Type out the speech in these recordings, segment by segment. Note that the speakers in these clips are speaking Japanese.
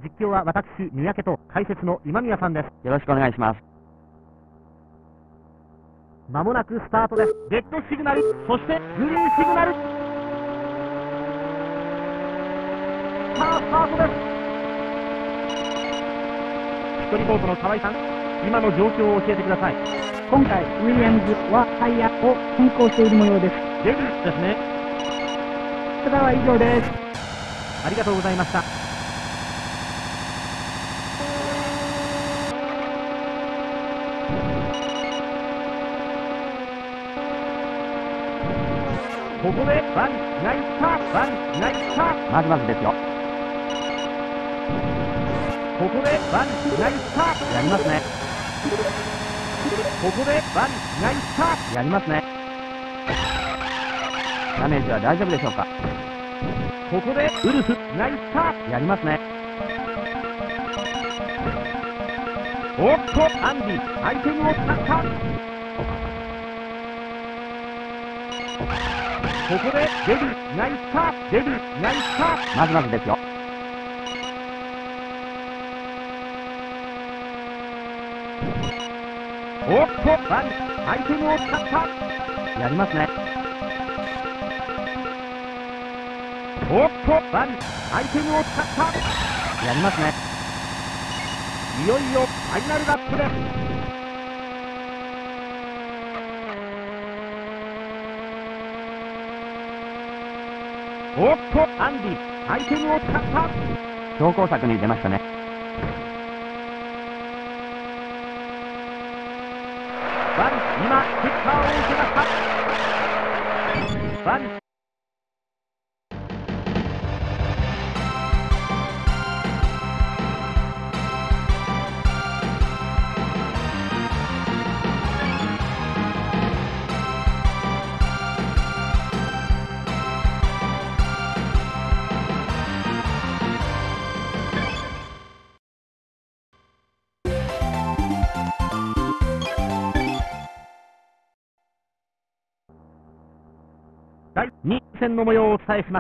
実況は私、三宅と解説の今宮さんです。 よろしくお願いします。 まもなくスタートです。レッドシグナル、そしてグリーンシグナル。さあ、スタートです。ピットリポートの河合さん、今の状況を教えてください。 今回、ウィリアムズはタイヤを変更している模様です。 レディーですね。 こちらは以上です。 ありがとうございました。ここでワン、ナイスパー、ワン、ナイスパー。 まずまずですよ。 ここでワン、ナイスパー。 やりますね。 ここでワン、ナイスパー。 やりますね。ダメージは大丈夫でしょうか。 ここでウルフ、ナイスパー。 やりますね。 おっと、アンディ、アイテムを使った。ここでレディ、ナイスパー。レディ、ナイスパー。 まずまずですよ。 おっと、ワン、アイテムを使った。 やりますね。 おっと、ワン、アイテムを使った。 やりますね。 いよいよファイナルラップです。おっと、アンディ、アイテムを使った。 強攻策に出ましたね。 ワン、今、キッカーを受けました。ワン、第2戦の模様をお伝えします。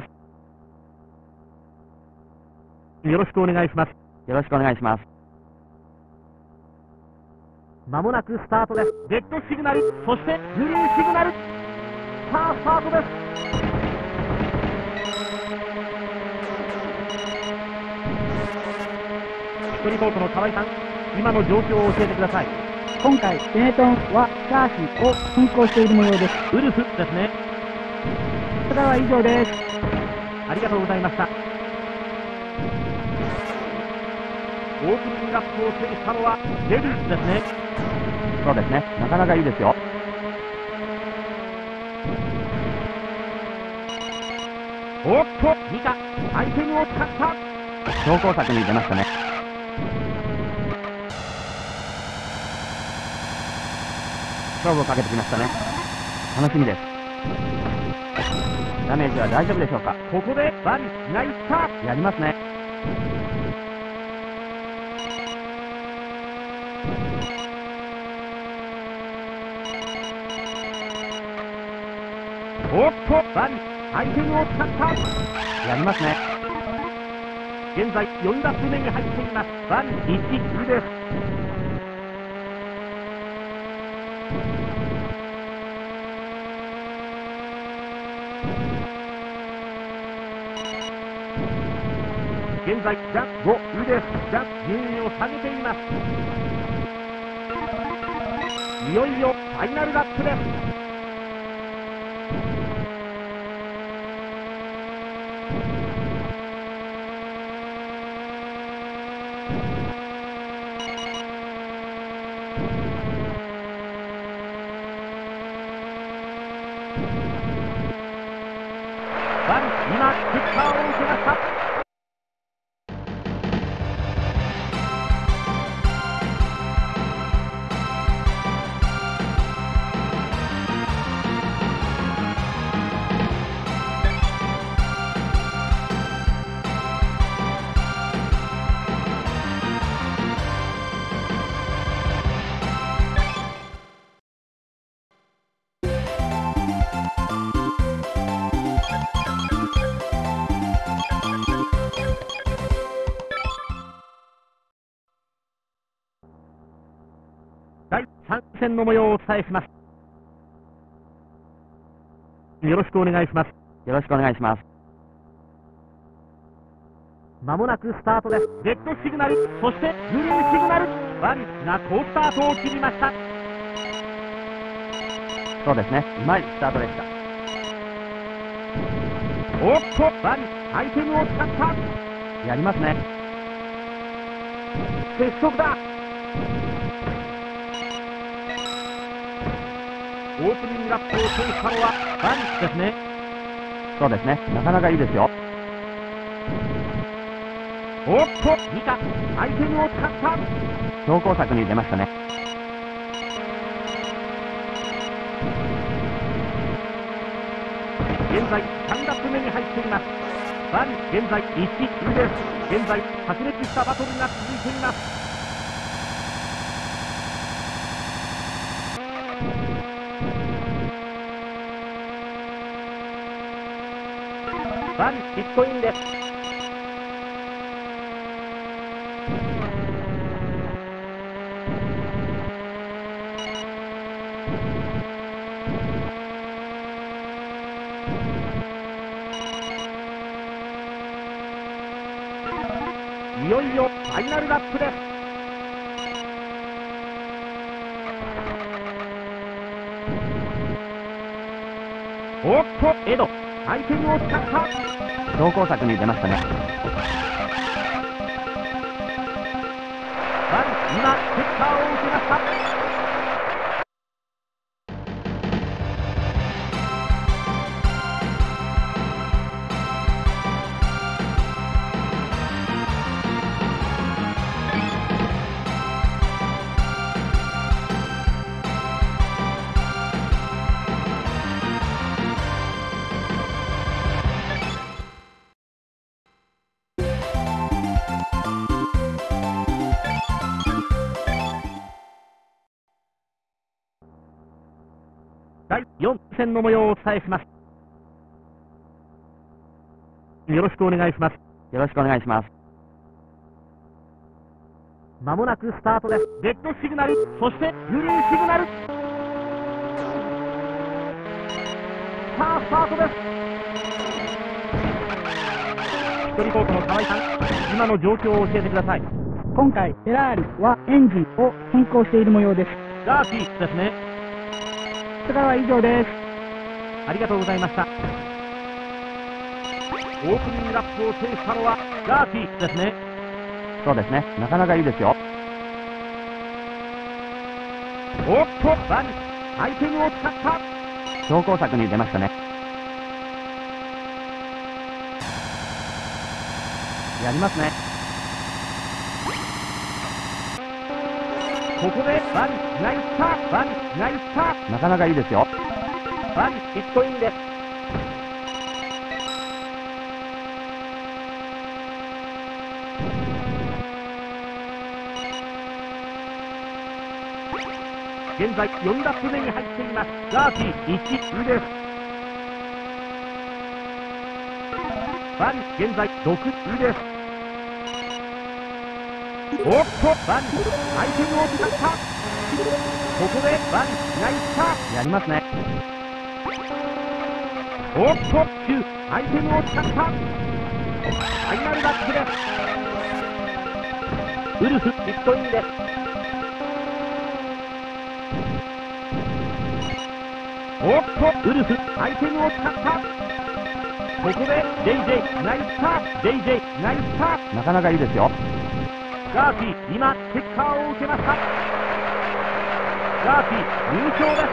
よろしくお願いします。 よろしくお願いします。 まもなくスタートです。レッドシグナル、そしてグリーンシグナル。さあ、スタートです。ピットリポートの河合さん、今の状況を教えてください。 今回、ベネトンはチャーシーを変更している模様です。 ウルフですね。 こちらは以上です。 ありがとうございました。オープニングラップを制したのはレディースですね。 そうですね。なかなかいいですよ。 おっと、見た、アイテムを使った。 強攻策に出ましたね。勝負をかけてきましたね。楽しみです。ダメージは大丈夫でしょうか。 ここでワン、ナイスパー。 やりますね。 おっと、ワン、アイテムを使った。 やりますね。 現在4ラップ目に入っています。ワン、1、2です。現在、ジャン5、2です。ジャン順位を下げています。いよいよファイナルラップです。ワン、今、キッカーを受けました。 3戦の模様をお伝えします。よろしくお願いします。 よろしくお願いします。 まもなくスタートです。レッドシグナル、そしてグリーンシグナル。ワニが好スタートを切りました。 そうですね。うまいスタートでした。 おっと、ワニ、アイテムを使った。 やりますね。 接触だ。オープニングラップを制したのはワニですね。 そうですね。なかなかいいですよ。 おっと、見た。アイテムを使った。 強攻策に出ましたね。 現在3ラップ目に入っています。ワニ、現在1位です。現在白熱したバトルが続いています。ワニ、ヒットインです。いよいよファイナルラップです。おっと、エド、アイテムを使った。 強攻策に出ましたね。 ワニ、今、セッターを受けました。第4戦の模様をお伝えします。よろしくお願いします。 よろしくお願いします。 まもなくスタートです。レッドシグナル、そしてグリーンシグナル。さあ、スタートです。一人コートの河合さん、今の状況を教えてください。 今回、フェラーリはエンジンを変更している模様です。 ガーティですね。 こちらは以上です。 ありがとうございました。オープニングラップを制したのはガーティですね。 そうですね。なかなかいいですよ。 おっと、ワニ、アイテムを使った。 強攻策に出ましたね。やりますね。 ここでワニがいった。ワニがいった。 なかなかいいですよ。 ワニ、ヒットインです。現在4ラップ目に入っています。ガーティ1位です。ワニ、現在6位です。おっと、ワニ、アイテムを使った。ここでワニがいった。 やりますね。 おっと、9、アイテムを使った。ファイナルラップです。ウルフ、ヒットインです。おっと、ウルフ、アイテムを使った。ここで JJ がいった。JJ がいった。 なかなかいいですよ。 ガーティ、今、チェッカーを受けました。ガーティ、優勝です。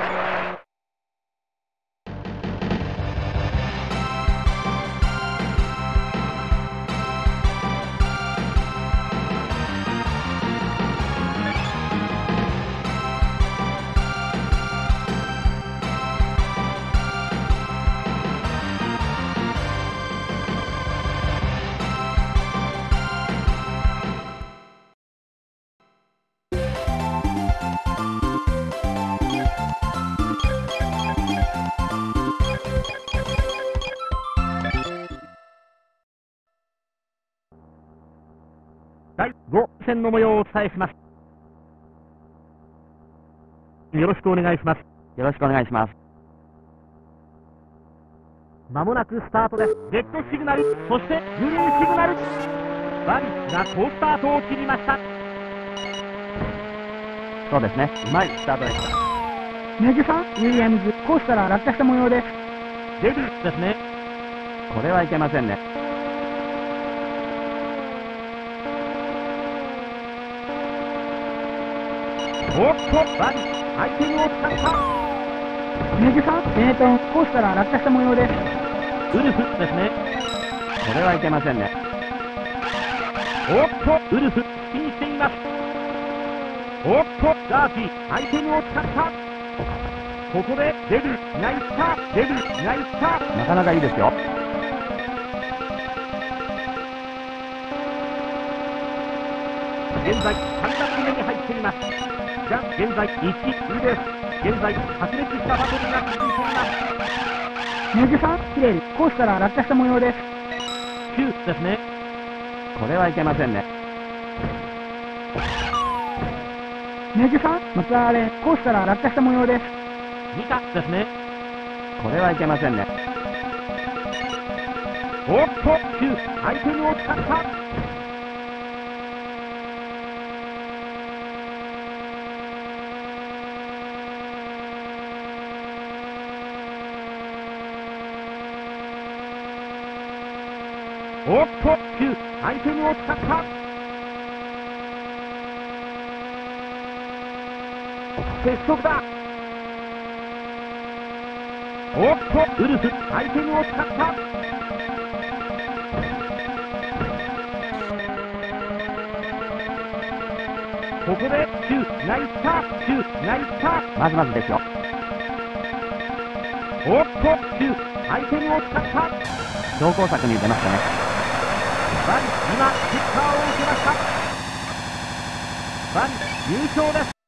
第5戦の模様をお伝えします。 よろしくお願いします。 よろしくお願いします。 まもなくスタートです。レッドシグナル、そしてグリーンシグナル。バリが好スタートを切りました。 そうですね。うまいスタートでした。 メグさん、ウィリアムズ、コースから落下した模様です。 デビルですね。 これはいけませんね。 おっと、バリ、アイテムを使った。 メグさん、ベネトン、コースから落下した模様です。 ウルフですね。 これはいけませんね。 おっと、ウルフ、気にしています。おっと、ダーティ、アイテムを使った。ここでデビル、ナイスター、デビル、ナイスター。 なかなかいいですよ。 現在、3打目に入っています。じゃあ、現在、1位です。現在、白熱したバトルが続いています。 メグさん、キレル、コースから落下した模様です。 9ですね。 これはいけませんね。 メグさん、マクラーレン、コースから落下した模様です。 2かですね。 これはいけませんね。 おっと、9、アイテムを使った。おっと、9、アイテムを使った。接触だ。おっと、ウルフ、アイテムを使った。ここで9、ナイスター、9、ナイスター。 まずまずですよ。 おっと、9、アイテムを使った。 強攻策に出ましたね。 バリ、今、ヒッターを受けました。バリ、優勝です。